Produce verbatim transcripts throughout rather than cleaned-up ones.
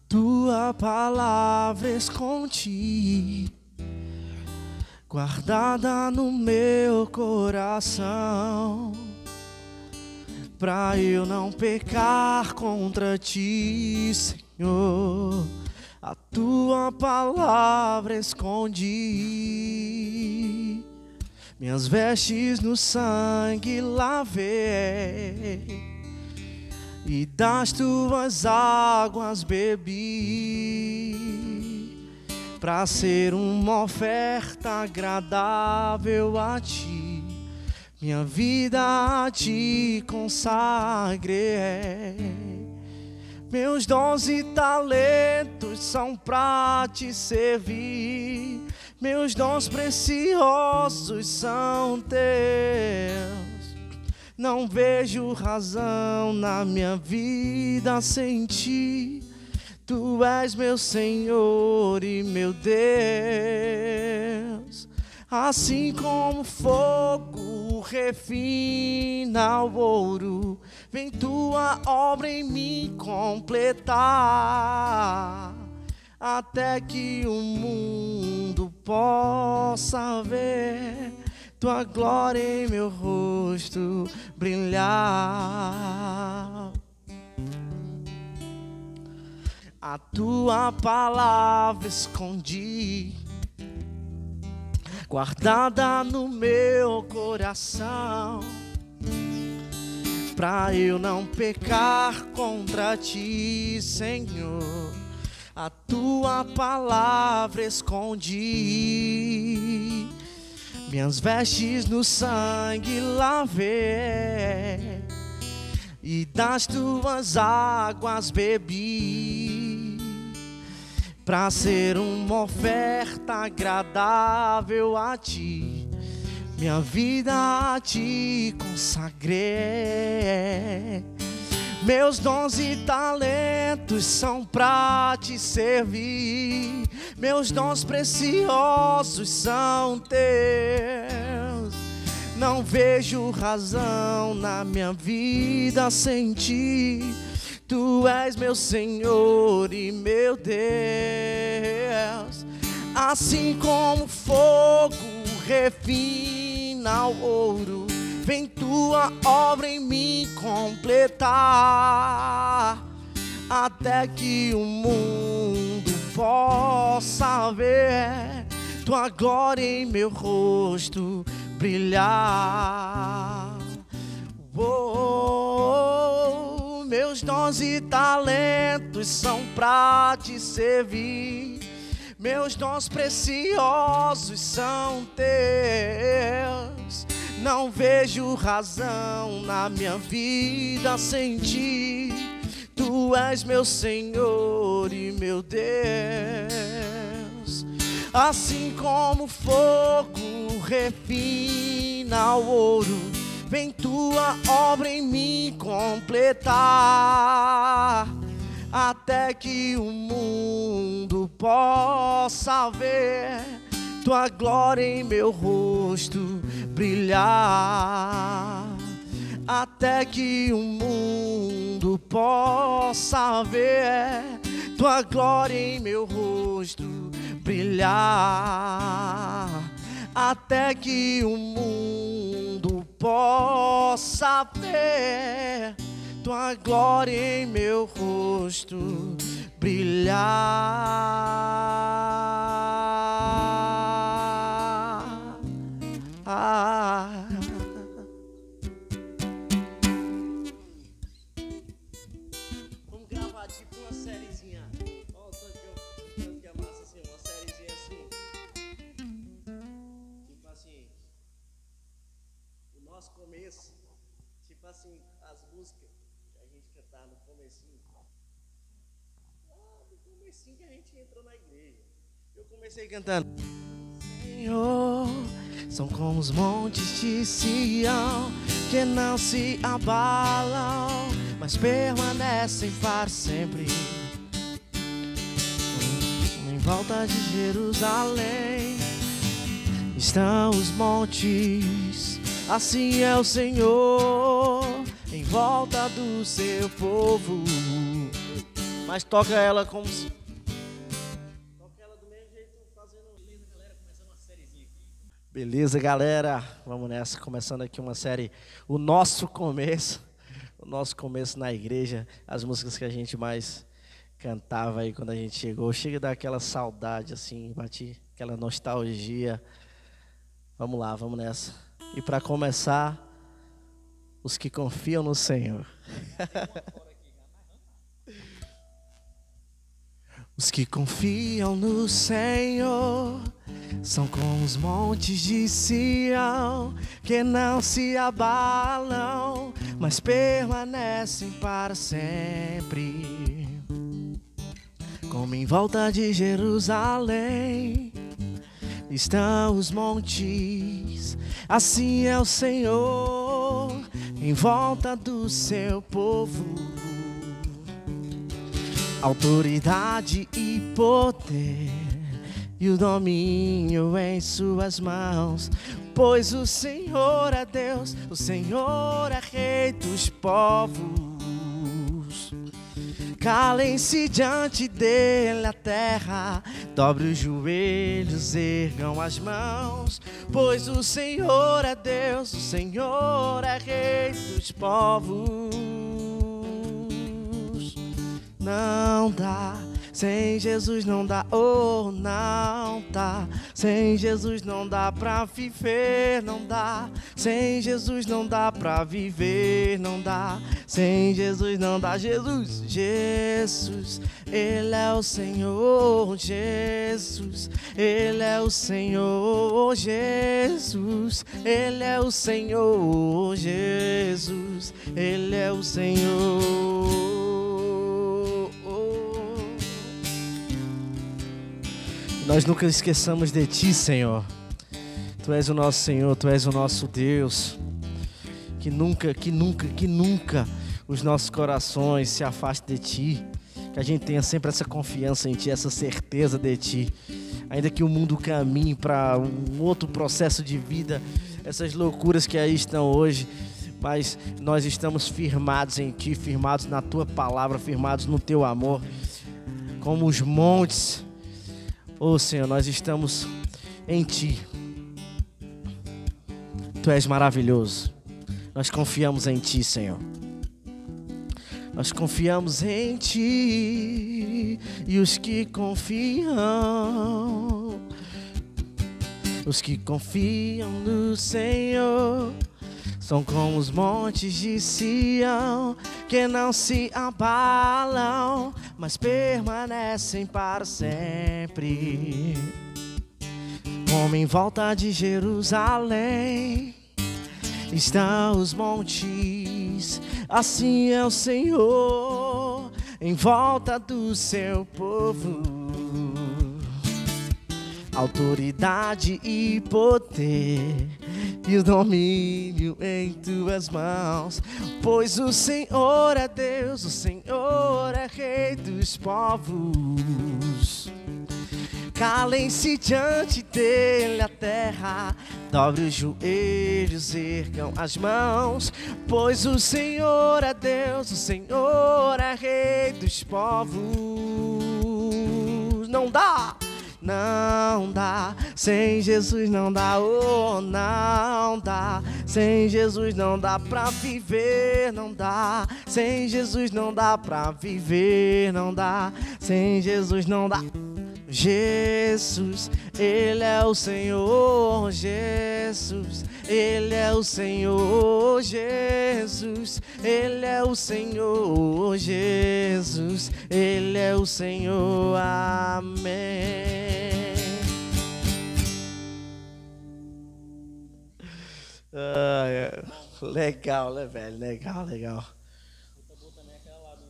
Tua palavra escondi, guardada no meu coração, pra eu não pecar contra ti, Senhor. A tua palavra escondi, minhas vestes no sangue lavei, e das tuas águas bebi, pra ser uma oferta agradável a ti. Minha vida a ti consagrei. Meus dons e talentos são pra te servir. Meus dons preciosos são teus. Não vejo razão na minha vida sem ti. Tu és meu Senhor e meu Deus. Assim como fogo refina o ouro, vem tua obra em mim completar, até que o mundo possa ver tua glória em meu rosto brilhar. A tua palavra escondi, guardada no meu coração, pra eu não pecar contra ti, Senhor. A tua palavra escondi, minhas vestes no sangue lavei, e das tuas águas bebi, pra ser uma oferta agradável a ti. Minha vida a ti consagrei. Meus dons e talentos são pra te servir. Meus dons preciosos são teus. Não vejo razão na minha vida sem ti. Tu és meu Senhor e meu Deus. Assim como fogo refina o ouro, vem tua obra em mim completar, até que o mundo possa ver tua glória em meu rosto brilhar. Oh, meus dons e talentos são pra te servir. Meus dons preciosos são teus. Não vejo razão na minha vida sem ti. Tu és meu Senhor e meu Deus. Assim como fogo refina o ouro, vem tua obra em mim completar, até que o mundo possa ver tua glória em meu rosto brilhar, até que o mundo possa ver tua glória em meu rosto brilhar, até que o mundo possa ver tua glória em meu rosto brilhar. Ah. Vamos gravar tipo uma sériezinha. Ó, tanto que é massa assim, uma sériezinha assim. Tipo assim, o nosso começo, tipo assim, as músicas que a gente cantava no comecinho. Lá no comecinho que a gente entrou na igreja. Eu comecei cantando: Senhor, são como os montes de Sião, que não se abalam, mas permanecem para sempre. Em volta de Jerusalém estão os montes, assim é o Senhor, em volta do seu povo. Mas toca ela como se... Toca ela do mesmo jeito, fazendo... Beleza, galera, começando uma sériezinha aqui. Beleza, galera, vamos nessa, começando aqui uma série, o nosso começo, o nosso começo na igreja, as músicas que a gente mais cantava aí quando a gente chegou. Chega a dar aquela saudade, assim, bate aquela nostalgia. Vamos lá, vamos nessa. E para começar, os que confiam no Senhor. Os que confiam no Senhor são como os montes de Sião, que não se abalam, mas permanecem para sempre. Como em volta de Jerusalém estão os montes, assim é o Senhor em volta do seu povo. Autoridade e poder e o domínio em suas mãos, pois o Senhor é Deus, o Senhor é Rei dos povos. Calem-se diante dele a terra, dobre os joelhos, ergam as mãos, pois o Senhor é Deus, o Senhor é Rei dos povos. Não dá, sem Jesus não dá, oh, não dá. Sem Jesus não dá pra viver, não dá. Sem Jesus não dá pra viver, não dá. Sem Jesus não dá. Jesus, Jesus, Ele é o Senhor. Jesus, Ele é o Senhor. Jesus, Ele é o Senhor. Jesus, Ele é o Senhor. Nós nunca esqueçamos de Ti, Senhor. Tu és o nosso Senhor, Tu és o nosso Deus. Que nunca, que nunca, que nunca os nossos corações se afastem de Ti. Que a gente tenha sempre essa confiança em Ti, essa certeza de Ti. Ainda que o mundo caminhe para um outro processo de vida, essas loucuras que aí estão hoje, mas nós estamos firmados em Ti, firmados na Tua palavra, firmados no Teu amor. Como os montes... Oh, Senhor, nós estamos em Ti. Tu és maravilhoso. Nós confiamos em Ti, Senhor. Nós confiamos em Ti. E os que confiam, os que confiam no Senhor, são como os montes de Sião, que não se abalam, mas permanecem para sempre. Como em volta de Jerusalém estão os montes, assim é o Senhor em volta do seu povo. Autoridade e poder e o domínio em Tuas mãos, pois o Senhor é Deus, o Senhor é Rei dos povos. Calem-se diante dele a terra, dobre os joelhos, ergam as mãos, pois o Senhor é Deus, o Senhor é Rei dos povos. Não dá! Não dá, sem Jesus não dá, oh, não dá. Sem Jesus não dá pra viver, não dá. Sem Jesus não dá pra viver, não dá. Sem Jesus não dá. Jesus, Ele é o Senhor. Jesus, Ele é o Senhor. Jesus, Ele é o Senhor. Jesus, Ele é o Senhor. Amém. Ah, é. Legal, né, velho? Legal, legal. Outra boa também é aquela lá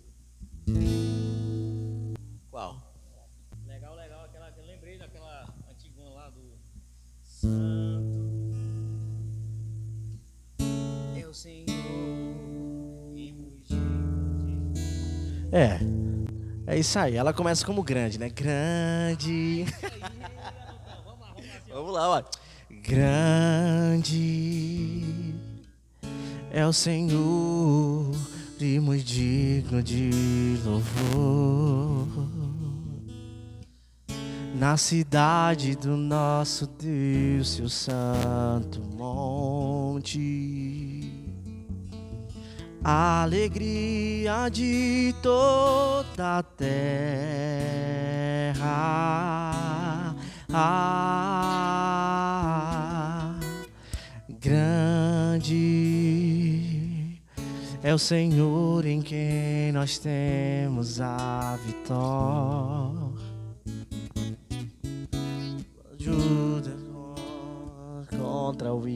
do... Qual? Legal, legal, aquela que eu lembrei daquela antigona lá do... Santo é o Senhor e mugiu. É, é isso aí. Ela começa como grande, né? Grande. Vamos lá, vamos lá, assim, Vamos lá, ó. Grande é o Senhor e muito digno de louvor. Na cidade do nosso Deus, seu santo monte, a alegria de toda a terra. Ah, grande é o Senhor em quem nós temos a vitória. Ajuda contra o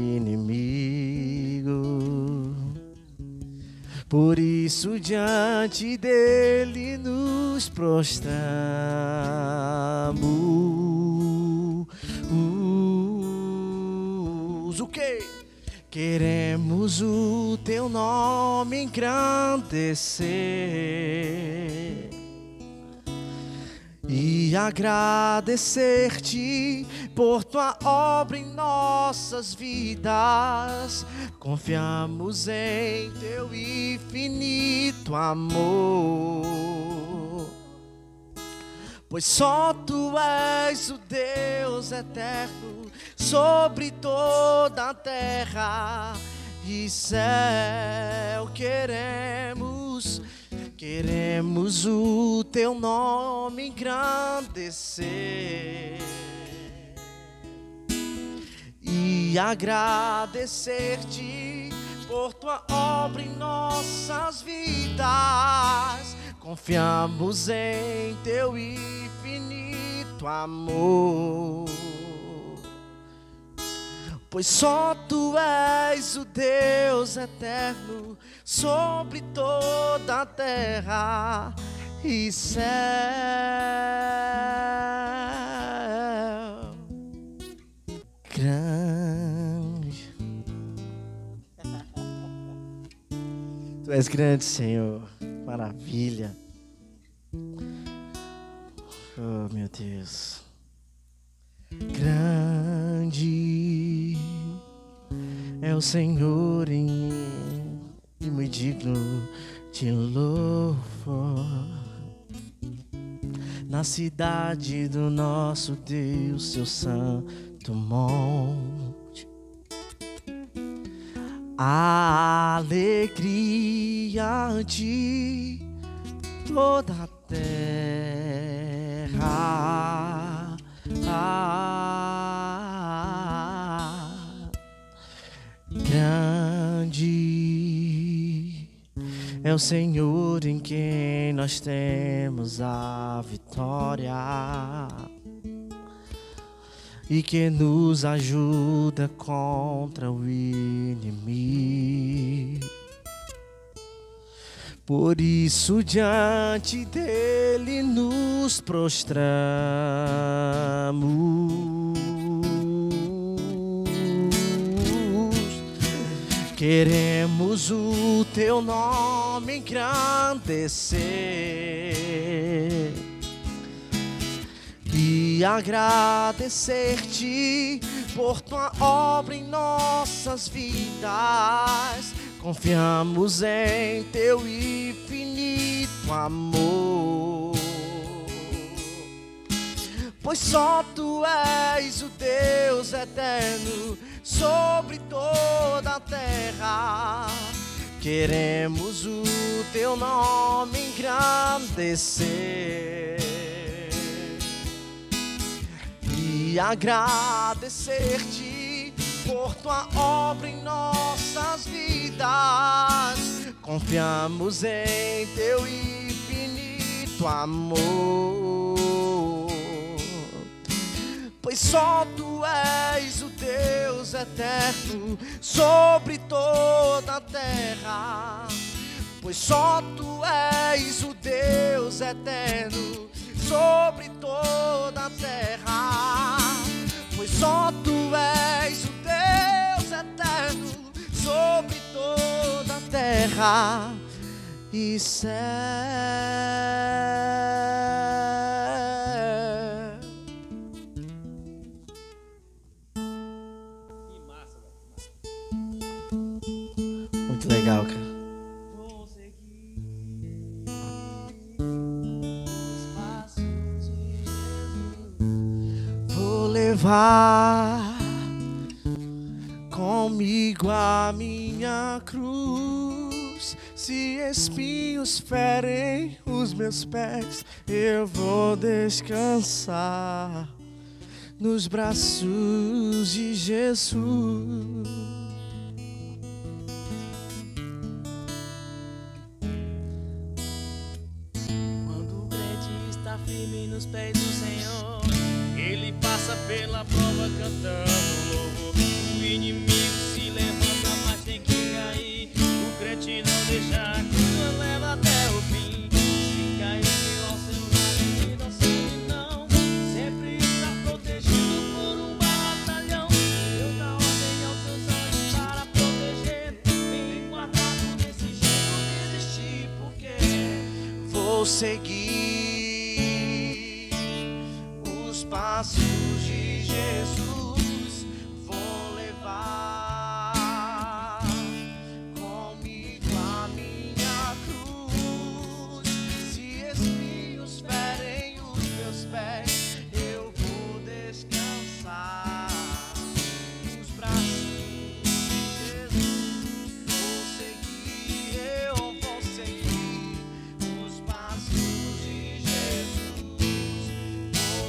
inimigo. Por isso diante dele nos prostramos. O quê? Queremos o teu nome engrandecer e agradecer-te por tua obra em nossas vidas. Confiamos em teu infinito amor, pois só tu és o Deus eterno sobre toda a terra e céu. Queremos Queremos o teu nome engrandecer e agradecer-te por tua obra em nossas vidas. Confiamos em teu infinito amor, pois só tu és o Deus eterno sobre toda a terra e céu. Grande. Tu és grande, Senhor. Maravilha. Oh, meu Deus. Grande é o Senhor em e muito digno de louvor. Na cidade do nosso Deus, seu santo monte, a alegria de toda a terra. Ah, grande é o Senhor em quem nós temos a vitória e que nos ajuda contra o inimigo. Por isso diante dele nos prostramos. Queremos o teu nome engrandecer e agradecer-te por tua obra em nossas vidas. Confiamos em teu infinito amor, pois só tu és o Deus eterno sobre toda a terra. Queremos o teu nome engrandecer e agradecer-te por tua obra em nossas vidas. Confiamos em teu infinito amor, pois só tu és o Deus eterno sobre toda a terra. Pois só tu és o Deus eterno sobre toda a terra. Pois só tu és o Deus eterno sobre toda a terra e céu. Que massa, velho. Muito legal, cara. Você levar comigo a minha cruz. Se espinhos ferem os meus pés, eu vou descansar nos braços de Jesus. Quando o crente está firme nos pés do Senhor, ele passa pela prova cantando louvor. O inimigo se levanta, mas tem que cair. O crente não deixa a cruz, leva até o fim. Se cair ao seu lado, ele não sente não. Sempre está protegido por um batalhão. Deus dá ordem aos seus anjos para proteger. Bem guardado desse jeito, desistir porque Vou seguir os passos de Jesus, vou levar comigo a minha cruz. Se espinhos ferem os meus pés, eu vou descansar nos braços de Jesus. Vou seguir, eu vou seguir os passos de Jesus, vou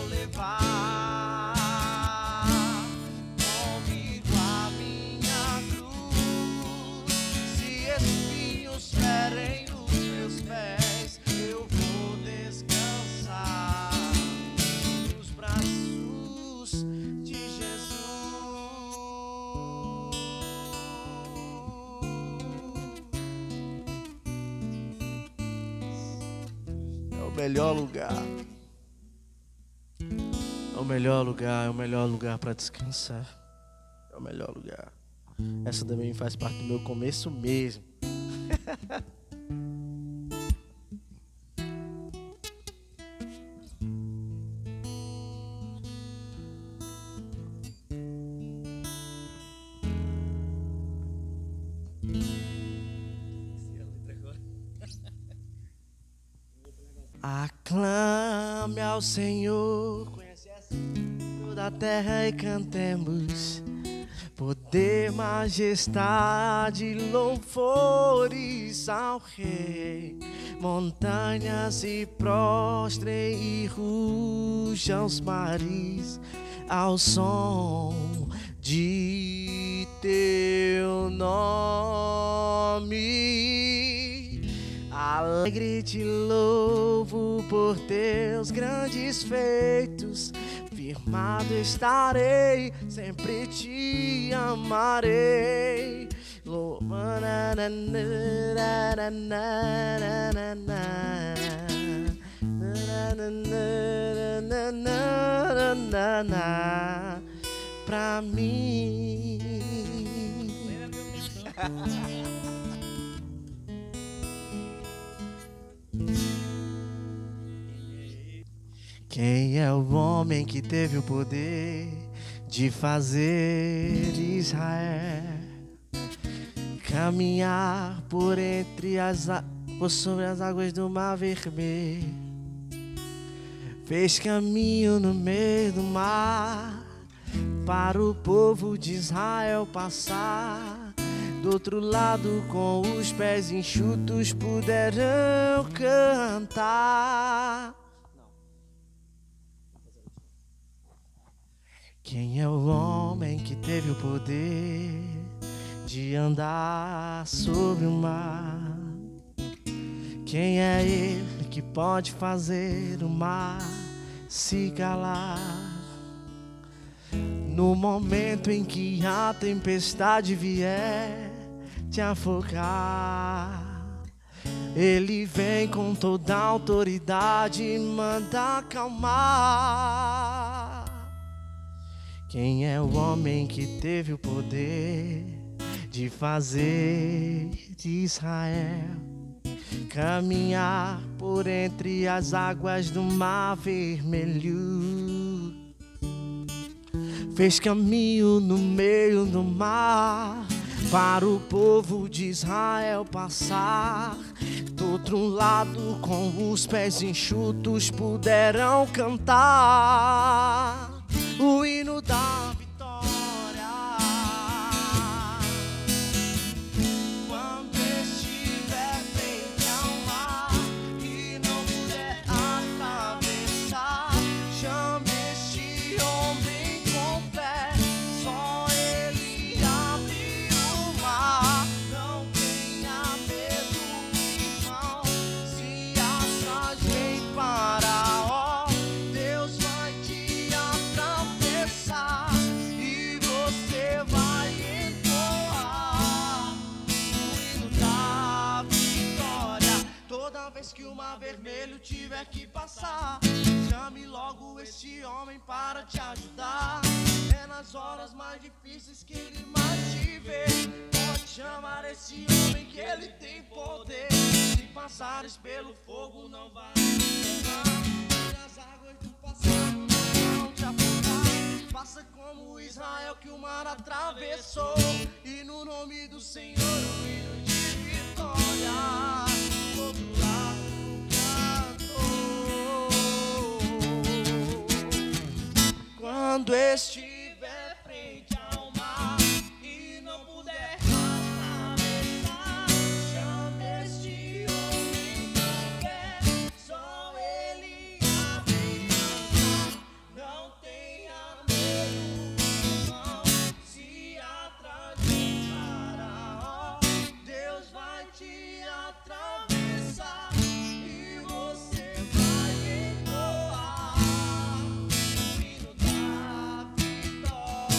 levar comigo a minha cruz. Se espinhos ferem os meus pés, eu vou descansar nos braços de Jesus. É o melhor lugar. É o melhor lugar, é o melhor lugar para descansar. É o melhor lugar. Essa também faz parte do meu começo mesmo. Aclame ao Senhor, conhece essa? Toda a terra e cantemos poder, majestade, louvores ao Rei. Montanhas se prostrem e rujam os mares ao som de teu nome. Alegre te louvo por teus grandes feitos. Firmado estarei, sempre te amarei. Pra mim. Quem é o homem que teve o poder de fazer Israel caminhar por entre as por sobre as águas do Mar Vermelho? Fez caminho no meio do mar para o povo de Israel passar. Do outro lado, com os pés enxutos, puderam cantar. Quem é o homem que teve o poder de andar sobre o mar? Quem é ele que pode fazer o mar se calar? No momento em que a tempestade vier te afogar, ele vem com toda a autoridade e manda acalmar. Quem é o homem que teve o poder de fazer de Israel caminhar por entre as águas do Mar Vermelho? Fez caminho no meio do mar para o povo de Israel passar. Do outro lado, com os pés enxutos, puderam cantar o hino tiver que passar, chame logo este homem para te ajudar. É nas horas mais difíceis que ele mais te vê. Pode chamar esse homem que ele tem poder. Se passares pelo fogo não vai queimar, as águas do passado não vão te afogar. Faça como Israel que o mar atravessou, e no nome do Senhor o hino de vitória do outro lado cantou. Quando estiver frente ao mar e não puder atravessar, chame este homem que quer, só ele abrirá. Não tenha medo, irmão, se atrás de Faraó, Deus vai te atravessar e você vai entoar o hino da vitória.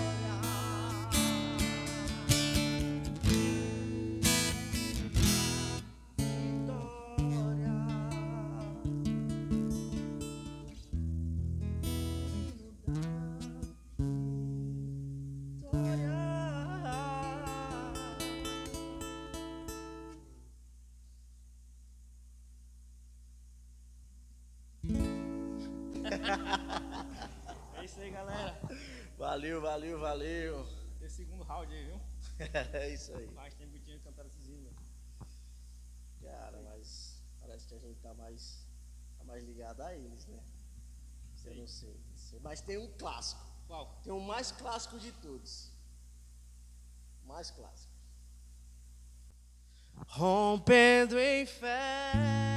É isso aí, galera. Valeu, valeu, valeu. Esse segundo round aí, viu? É isso aí. Faz tempo que tinha cantado esses hinos. Cara, mas parece que a gente tá mais, tá mais ligado a eles, né? Eu não sei, não sei. Mas tem um clássico. Qual? Tem o mais clássico de todos. Mais clássico. Rompendo em fé,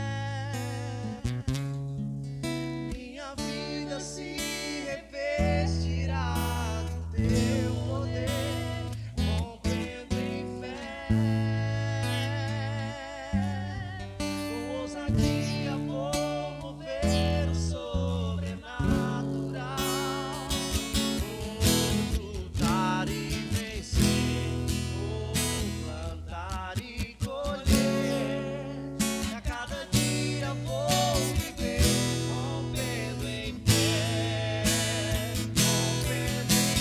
minha vida se revestirá do teu poder. Rompendo em fé, com ousadia vou mover o sobrenatural. Vou lutar e vencer, vou plantar e colher. A cada dia vou viver, rompendo em fé, rompendo em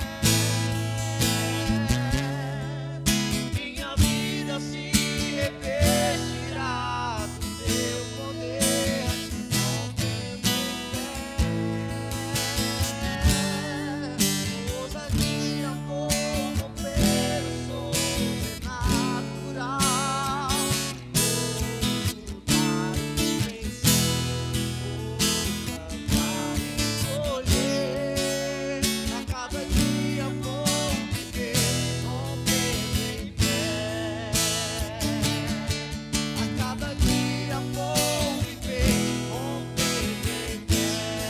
fé. Minha vida se revestirá do teu poder, rompendo em fé. Com ousadia vou mover o sobrenatural. Vou lutar e vencer, vou plantar e colher. A cada dia vou viver, rompendo em fé. A cada dia vou viver, rompendo em fé.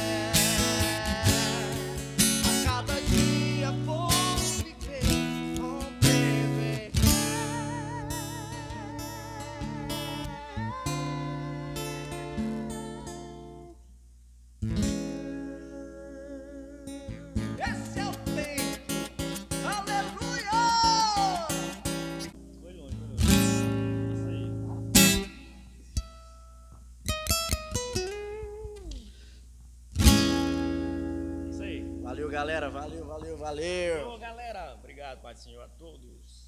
A cada dia vou viver, rompendo em fé. Esse é o tempo. Aleluia! Foi longe, foi longe. Isso aí. Isso aí. Valeu, galera. Valeu, valeu, valeu. Ô, galera, obrigado, Pai do Senhor, a todos.